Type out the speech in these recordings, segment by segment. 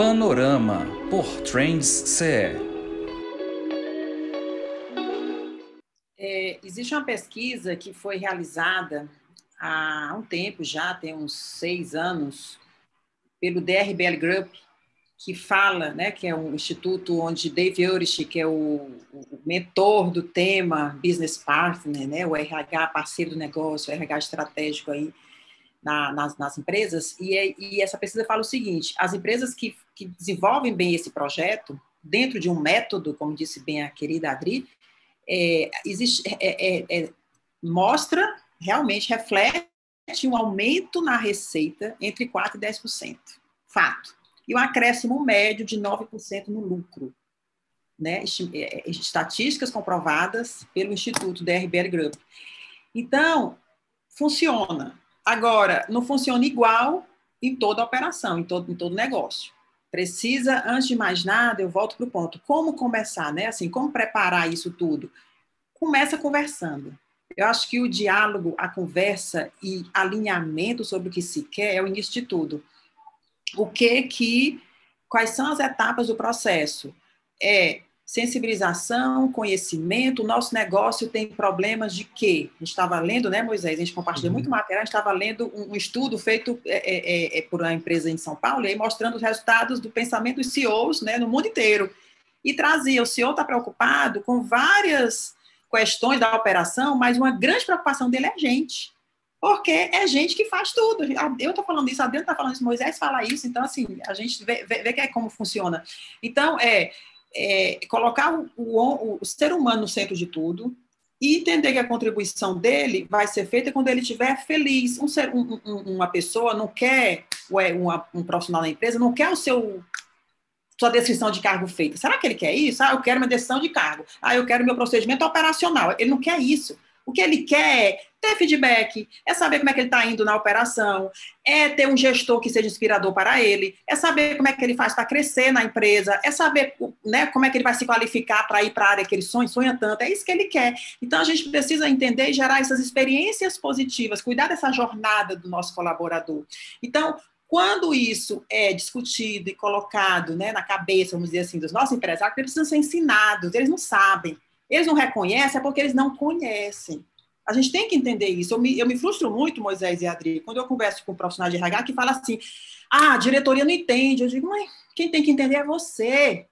Panorama, por Trends CE. Existe uma pesquisa que foi realizada há um tempo já, tem uns 6 anos, pelo DRBL Group, que fala, né, que é um instituto onde Dave Urich, que é o mentor do tema Business Partner, né, o RH parceiro do negócio, o RH estratégico aí nas empresas, e essa pesquisa fala o seguinte: as empresas que desenvolvem bem esse projeto, dentro de um método, como disse bem a querida Adri, mostra, realmente reflete um aumento na receita entre 4% e 10%. Fato. E um acréscimo médio de 9% no lucro. Né? Estatísticas comprovadas pelo Instituto DRBL Group. Então, funciona. Agora, não funciona igual em toda operação, em todo negócio. Precisa, antes de mais nada, eu volto para o ponto. Como começar, né? Assim, como preparar isso tudo? Começa conversando. Eu acho que o diálogo, a conversa e alinhamento sobre o que se quer é o início de tudo. Quais são as etapas do processo? Sensibilização, conhecimento. O nosso negócio tem problemas de quê? A gente estava lendo, né, Moisés? A gente compartilhou muito material, a gente estava lendo um estudo feito por uma empresa em São Paulo, e aí mostrando os resultados do pensamento dos CEOs, né, no mundo inteiro. E trazia, o CEO está preocupado com várias questões da operação, mas uma grande preocupação dele é a gente. Porque é gente que faz tudo. Eu estou falando isso, a Adriana está falando isso, Moisés fala isso, então, assim, a gente vê que é como funciona. Então, colocar o ser humano no centro de tudo e entender que a contribuição dele vai ser feita quando ele estiver feliz. Uma pessoa não quer, um profissional da empresa, não quer sua descrição de cargo feita. Será que ele quer isso? Eu quero minha descrição de cargo. Eu quero meu procedimento operacional. Ele não quer isso. O que ele quer é ter feedback, é saber como é que ele está indo na operação, é ter um gestor que seja inspirador para ele, é saber como é que ele faz para crescer na empresa, é saber, né, como é que ele vai se qualificar para ir para a área que ele sonha tanto. É isso que ele quer. Então, a gente precisa entender e gerar essas experiências positivas, cuidar dessa jornada do nosso colaborador. Então, quando isso é discutido e colocado, né, na cabeça, vamos dizer assim, dos nossos empresários, eles precisam ser ensinados, eles não sabem. Eles não reconhecem, é porque eles não conhecem. A gente tem que entender isso. Eu me frustro muito, Moisés e Adri, quando eu converso com um profissional de RH que fala assim: a diretoria não entende. Eu digo, mas quem tem que entender é você.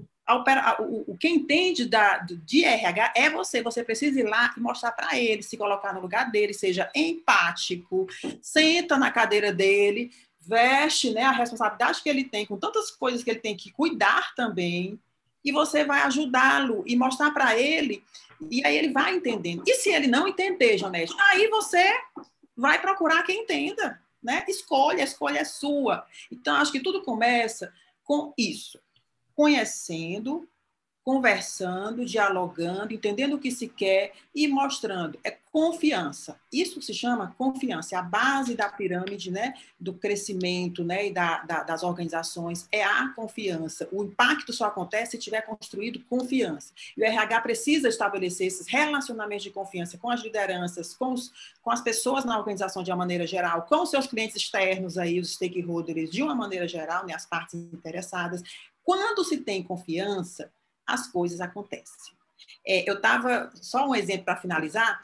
Quem entende de RH é você. Você precisa ir lá e mostrar para ele, se colocar no lugar dele, seja empático, senta na cadeira dele, veste, né, a responsabilidade que ele tem, com tantas coisas que ele tem que cuidar também, e você vai ajudá-lo e mostrar para ele, e aí ele vai entendendo. E se ele não entender, Janete, aí você vai procurar quem entenda, né? A escolha é sua. Então, acho que tudo começa com isso, conhecendo, conversando, dialogando, entendendo o que se quer e mostrando. É confiança. Isso se chama confiança. É a base da pirâmide, né, do crescimento, né, e das organizações. É a confiança. O impacto só acontece se tiver construído confiança. E o RH precisa estabelecer esses relacionamentos de confiança com as lideranças, com as pessoas na organização de uma maneira geral, com os seus clientes externos, aí, os stakeholders de uma maneira geral, né, as partes interessadas. Quando se tem confiança, as coisas acontecem. Eu estava, só um exemplo para finalizar,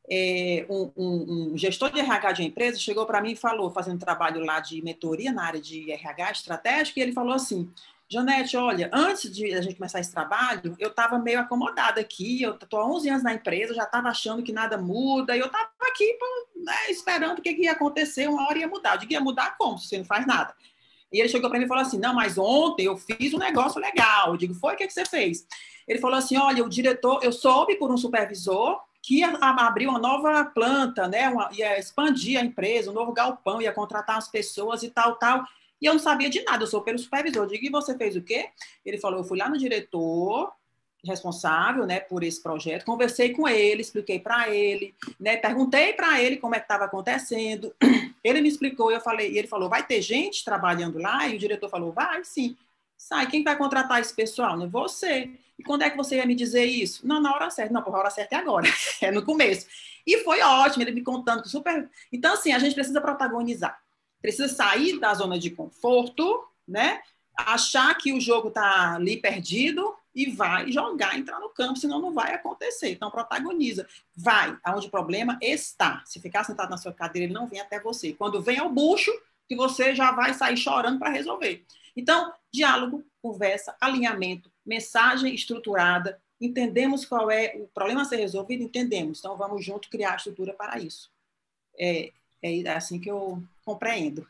um gestor de RH de uma empresa chegou para mim e falou, fazendo trabalho lá de mentoria na área de RH estratégico, e ele falou assim: Janete, olha, antes de a gente começar esse trabalho, eu estava meio acomodada aqui, eu estou há 11 anos na empresa, já estava achando que nada muda, e eu estava aqui, né, esperando o que ia acontecer, uma hora ia mudar. Eu digo, ia mudar como, se você não faz nada? E ele chegou para mim e falou assim: não, mas ontem eu fiz um negócio legal. Eu digo, foi? O que você fez? Ele falou assim: olha, o diretor, eu soube por um supervisor que ia abrir uma nova planta, né? Ia expandir a empresa, um novo galpão, ia contratar as pessoas e tal, tal. E eu não sabia de nada, eu sou pelo supervisor. Eu digo, e você fez o quê? Ele falou, eu fui lá no diretor responsável, né, por esse projeto, conversei com ele, expliquei para ele, né, perguntei para ele como é que estava acontecendo, ele me explicou, eu falei, e ele falou, vai ter gente trabalhando lá? E o diretor falou, vai, sim. Sai, quem vai contratar esse pessoal? Não, você. E quando é que você ia me dizer isso? Não, na hora certa. Não, por hora certa é agora, é no começo. E foi ótimo, ele me contando super. Então, assim, a gente precisa protagonizar, precisa sair da zona de conforto, né? achar que o jogo está ali perdido e vai jogar, entrar no campo, senão não vai acontecer. Então, protagoniza. Vai aonde o problema está. Se ficar sentado na sua cadeira, ele não vem até você. Quando vem ao bucho, que você já vai sair chorando para resolver. Então, diálogo, conversa, alinhamento, mensagem estruturada, entendemos qual é o problema a ser resolvido, entendemos. Então, vamos junto criar a estrutura para isso. É assim que eu compreendo.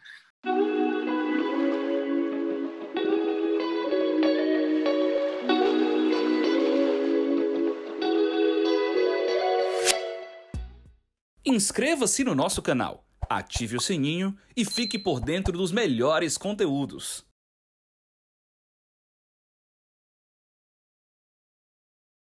Inscreva-se no nosso canal, ative o sininho e fique por dentro dos melhores conteúdos.